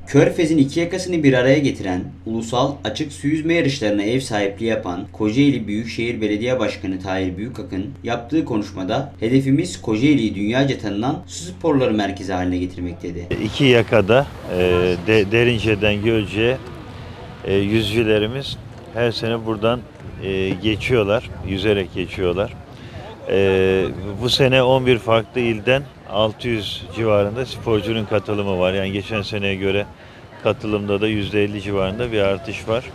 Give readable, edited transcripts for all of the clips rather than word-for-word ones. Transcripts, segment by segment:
Körfez'in iki yakasını bir araya getiren, ulusal açık su yüzme yarışlarına ev sahipliği yapan Kocaeli Büyükşehir Belediye Başkanı Tahir Büyükakın yaptığı konuşmada hedefimiz Kocaeli'yi dünyaca tanınan su sporları merkezi haline getirmek dedi. İki yakada Derince'den Gölce'ye yüzücülerimiz her sene buradan geçiyorlar, yüzerek geçiyorlar. Bu sene 11 farklı ilden 600 civarında sporcunun katılımı var. Yani geçen seneye göre katılımda da %50 civarında bir artış var.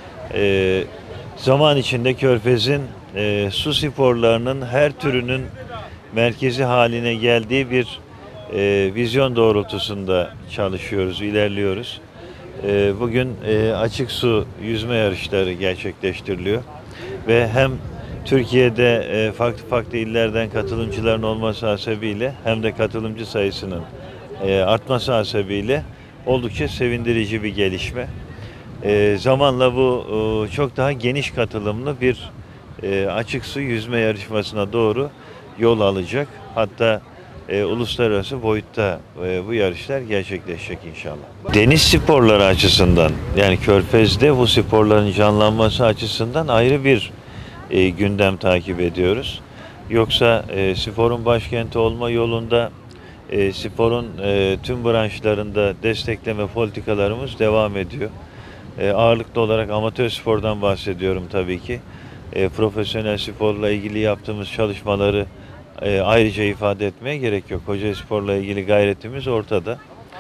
Zaman içinde Körfez'in su sporlarının her türünün merkezi haline geldiği bir vizyon doğrultusunda çalışıyoruz, ilerliyoruz. Bugün açık su yüzme yarışları gerçekleştiriliyor ve hem Türkiye'de farklı farklı illerden katılımcıların olması hasebiyle hem de katılımcı sayısının artması hasebiyle oldukça sevindirici bir gelişme. Zamanla bu çok daha geniş katılımlı bir açık su yüzme yarışmasına doğru yol alacak. Hatta uluslararası boyutta bu yarışlar gerçekleşecek inşallah. Deniz sporları açısından yani Körfez'de bu sporların canlanması açısından ayrı bir gündem takip ediyoruz. Yoksa sporun başkenti olma yolunda sporun tüm branşlarında destekleme politikalarımız devam ediyor. Ağırlıklı olarak amatör spordan bahsediyorum tabii ki. Profesyonel sporla ilgili yaptığımız çalışmaları ayrıca ifade etmeye gerek yok. Kocaeli Spor'la ilgili gayretimiz ortada.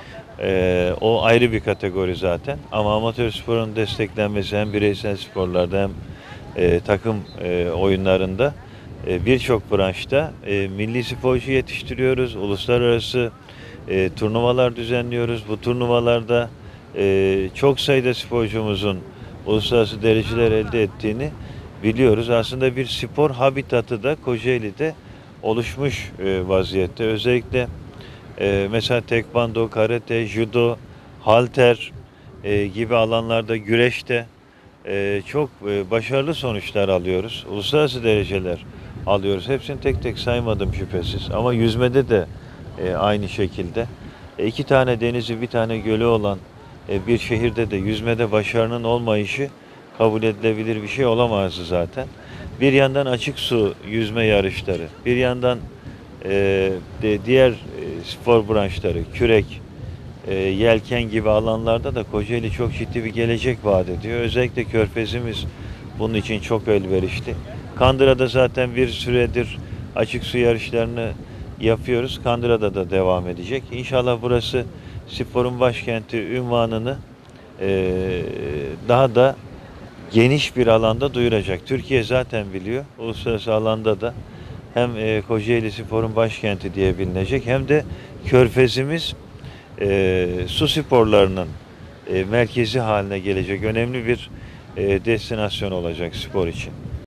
O ayrı bir kategori zaten. Ama amatör sporun desteklenmesi hem bireysel sporlarda hem takım oyunlarında birçok branşta milli sporcu yetiştiriyoruz. Uluslararası turnuvalar düzenliyoruz. Bu turnuvalarda çok sayıda sporcumuzun uluslararası dereceler elde ettiğini biliyoruz. Aslında bir spor habitatı da Kocaeli'de oluşmuş vaziyette. Özellikle mesela tekvando, karate, judo, halter gibi alanlarda güreşte çok başarılı sonuçlar alıyoruz. Uluslararası dereceler alıyoruz. Hepsini tek tek saymadım şüphesiz. Ama yüzmede de aynı şekilde. İki tane denizi, bir tane gölü olan bir şehirde de yüzmede başarının olmayışı kabul edilebilir bir şey olamazdı zaten. Bir yandan açık su yüzme yarışları, bir yandan diğer spor branşları, kürek, yelken gibi alanlarda da Kocaeli çok ciddi bir gelecek vaat ediyor. Özellikle Körfez'imiz bunun için çok elverişli. Kandıra'da zaten bir süredir açık su yarışlarını yapıyoruz. Kandıra'da da devam edecek. İnşallah burası sporun başkenti unvanını daha da geniş bir alanda duyuracak. Türkiye zaten biliyor. Uluslararası alanda da hem Kocaeli sporun başkenti diye bilinecek hem de Körfez'imiz su sporlarının merkezi haline gelecek. Önemli bir destinasyon olacak spor için.